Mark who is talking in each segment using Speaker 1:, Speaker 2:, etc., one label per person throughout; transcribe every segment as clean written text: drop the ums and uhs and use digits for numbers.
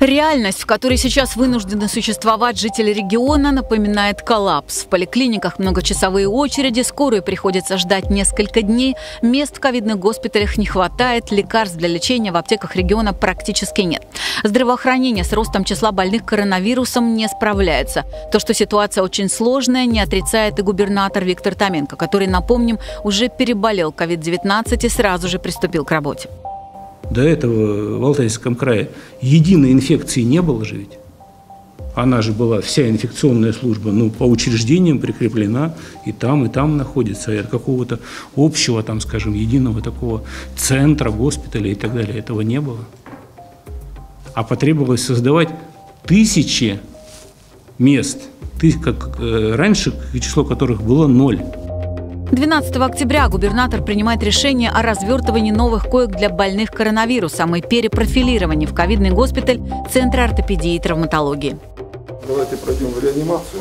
Speaker 1: Реальность, в которой сейчас вынуждены существовать жители региона, напоминает коллапс. В поликлиниках многочасовые очереди, скорую приходится ждать несколько дней, мест в ковидных госпиталях не хватает, лекарств для лечения в аптеках региона практически нет. Здравоохранение с ростом числа больных коронавирусом не справляется. То, что ситуация очень сложная, не отрицает и губернатор Виктор Томенко, который, напомним, уже переболел COVID-19 и сразу же приступил к работе.
Speaker 2: До этого в Алтайском крае единой инфекции не было же ведь. Она же была, вся инфекционная служба, по учреждениям прикреплена, и там находится. И от какого-то общего, скажем, единого такого центра, госпиталя и так далее этого не было. А потребовалось создавать тысячи мест, как раньше, число которых было 0.
Speaker 1: 12 октября губернатор принимает решение о развертывании новых коек для больных коронавирусом и перепрофилировании в ковидный госпиталь Центра ортопедии и травматологии.
Speaker 3: Давайте пройдем в реанимацию.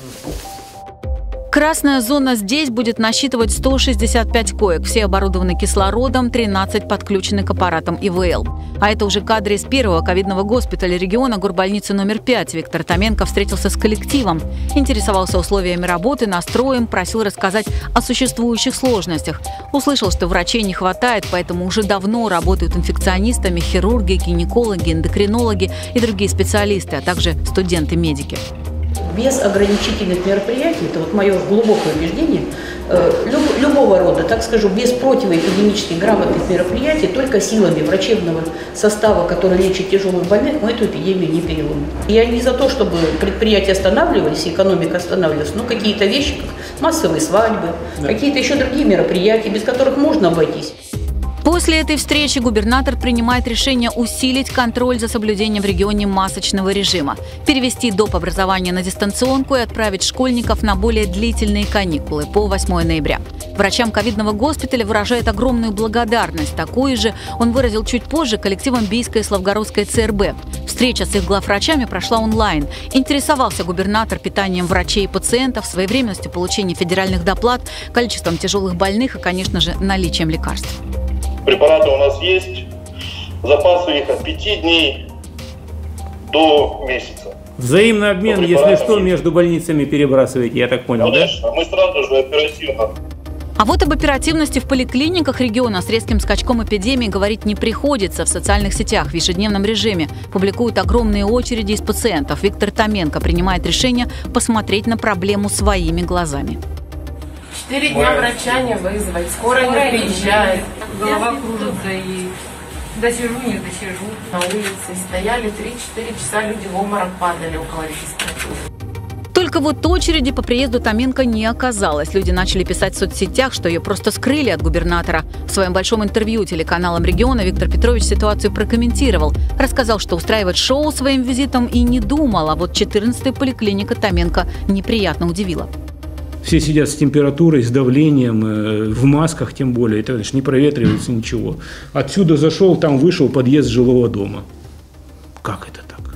Speaker 1: Красная зона здесь будет насчитывать 165 коек. Все оборудованы кислородом, 13 подключены к аппаратам ИВЛ. А это уже кадры из первого ковидного госпиталя региона, горбольницы номер 5. Виктор Томенко встретился с коллективом, интересовался условиями работы, настроем, просил рассказать о существующих сложностях. Услышал, что врачей не хватает, поэтому уже давно работают инфекционистами, хирурги, гинекологи, эндокринологи и другие специалисты, а также студенты-медики.
Speaker 4: Без ограничительных мероприятий, это мое глубокое убеждение, любого рода, так скажу, без противоэпидемических грамотных мероприятий, только силами врачебного состава, который лечит тяжелых больных, мы эту эпидемию не переломим. Я не за то, чтобы предприятия останавливались, экономика останавливалась, но какие-то вещи, как массовые свадьбы, какие-то еще другие мероприятия, без которых можно обойтись.
Speaker 1: После этой встречи губернатор принимает решение усилить контроль за соблюдением в регионе масочного режима, перевести доп. Образование на дистанционку и отправить школьников на более длительные каникулы по 8 ноября. Врачам ковидного госпиталя выражает огромную благодарность. Такую же он выразил чуть позже коллективам Бийской и Славгородской ЦРБ. Встреча с их главврачами прошла онлайн. Интересовался губернатор питанием врачей и пациентов, своевременностью получения федеральных доплат, количеством тяжелых больных и, конечно же, наличием лекарств.
Speaker 5: Препараты у нас есть, запасы их от 5 дней до месяца.
Speaker 2: Взаимный обмен, если что, между больницами перебрасываете, я так понял,
Speaker 5: конечно, да? Мы сразу же оперативно.
Speaker 1: А вот об оперативности в поликлиниках региона с резким скачком эпидемии говорить не приходится. В социальных сетях в ежедневном режиме публикуют огромные очереди из пациентов. Виктор Томенко принимает решение посмотреть на проблему своими глазами.
Speaker 6: 4 дня врача не вызвать, скоро не приезжает.
Speaker 7: Голова кружится и досижу, не досижу.
Speaker 6: На улице стояли 3-4 часа, люди в обморок падали около регистратуры.
Speaker 1: Только вот очереди по приезду Томенко не оказалось. Люди начали писать в соцсетях, что ее просто скрыли от губернатора. В своем большом интервью телеканалам региона Виктор Петрович ситуацию прокомментировал. Рассказал, что устраивать шоу своим визитом и не думал, а вот 14-я поликлиника Томенко неприятно удивила.
Speaker 2: Все сидят с температурой, с давлением, в масках тем более, это не проветривается ничего. Отсюда зашел, там вышел, подъезд жилого дома. Как это так?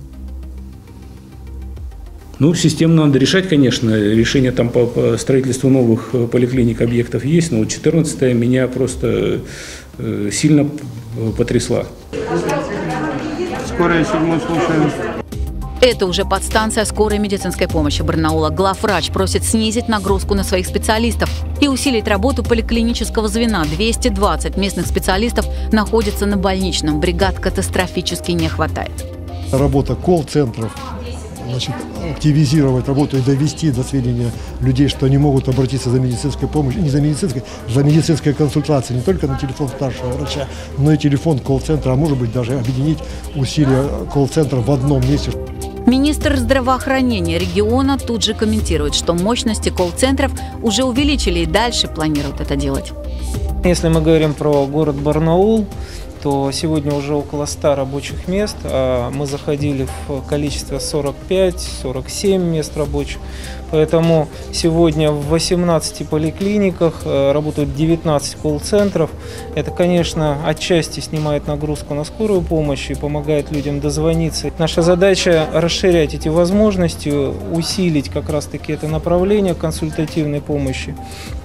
Speaker 2: Системно надо решать, конечно. Решение там по строительству новых поликлиник, объектов есть, но 14-я меня просто сильно потрясла.
Speaker 3: Скорая 7 слушаем.
Speaker 1: Это уже подстанция скорой медицинской помощи Барнаула. Главврач просит снизить нагрузку на своих специалистов и усилить работу поликлинического звена. 220 местных специалистов находятся на больничном. Бригад катастрофически не хватает.
Speaker 8: Работа колл-центров, активизировать работу и довести до сведения людей, что они могут обратиться за медицинской помощью, за медицинской консультацией не только на телефон старшего врача, но и телефон колл-центра, а может быть даже объединить усилия колл-центра в одном месте.
Speaker 1: Министр здравоохранения региона тут же комментирует, что мощности колл-центров уже увеличили и дальше планируют это делать.
Speaker 9: Если мы говорим про город Барнаул, то сегодня уже около 100 рабочих мест. Мы заходили в количество 45-47 мест рабочих. Поэтому сегодня в 18 поликлиниках работают 19 колл-центров. Это, конечно, отчасти снимает нагрузку на скорую помощь и помогает людям дозвониться. Наша задача расширять эти возможности, усилить как раз-таки это направление консультативной помощи.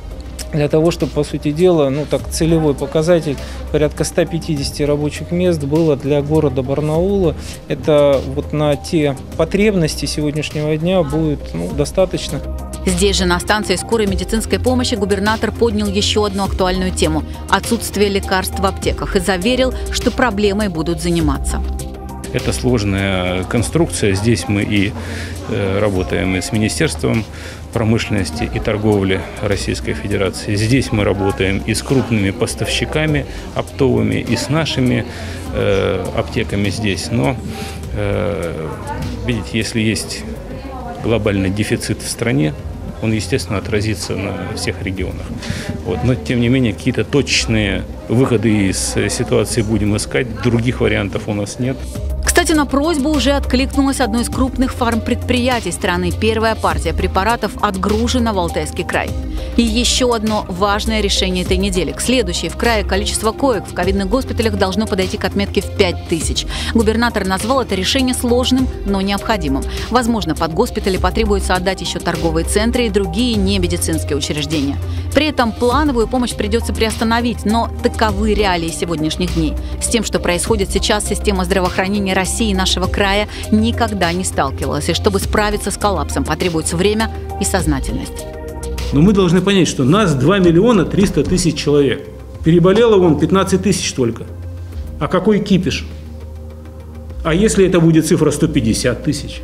Speaker 9: для того, чтобы, по сути дела, целевой показатель порядка 150 рабочих мест было для города Барнаула. Это вот на те потребности сегодняшнего дня будет достаточно.
Speaker 1: Здесь же, на станции скорой медицинской помощи, губернатор поднял еще одну актуальную тему – отсутствие лекарств в аптеках, и заверил, что проблемой будут заниматься.
Speaker 2: Это сложная конструкция. Здесь мы и работаем и с Министерством промышленности и торговли Российской Федерации. Здесь мы работаем и с крупными поставщиками оптовыми, и с нашими аптеками здесь. Но, видите, если есть глобальный дефицит в стране, он, естественно, отразится на всех регионах. Но, тем не менее, какие-то точечные выходы из ситуации будем искать. Других вариантов у нас нет.
Speaker 1: Кстати, на просьбу уже откликнулось одно из крупных фармпредприятий страны. Первая партия препаратов отгружена в Алтайский край. И еще одно важное решение этой недели. К следующей в крае количество коек в ковидных госпиталях должно подойти к отметке в 5000. Губернатор назвал это решение сложным, но необходимым. Возможно, под госпитали потребуется отдать еще торговые центры и другие немедицинские учреждения. При этом плановую помощь придется приостановить, но таковы реалии сегодняшних дней. С тем, что происходит сейчас, система здравоохранения России и нашего края никогда не сталкивалась. И чтобы справиться с коллапсом, потребуется время и сознательность.
Speaker 2: Но мы должны понять, что нас 2 300 000 человек. Переболело вон 15 тысяч только. А какой кипиш? А если это будет цифра 150 тысяч?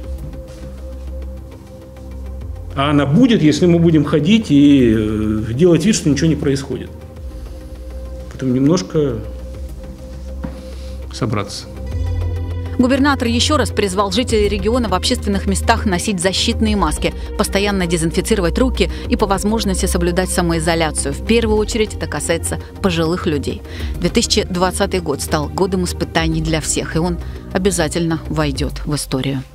Speaker 2: А она будет, если мы будем ходить и делать вид, что ничего не происходит. Поэтому немножко собраться.
Speaker 1: Губернатор еще раз призвал жителей региона в общественных местах носить защитные маски, постоянно дезинфицировать руки и по возможности соблюдать самоизоляцию. В первую очередь это касается пожилых людей. 2020 год стал годом испытаний для всех, и он обязательно войдет в историю.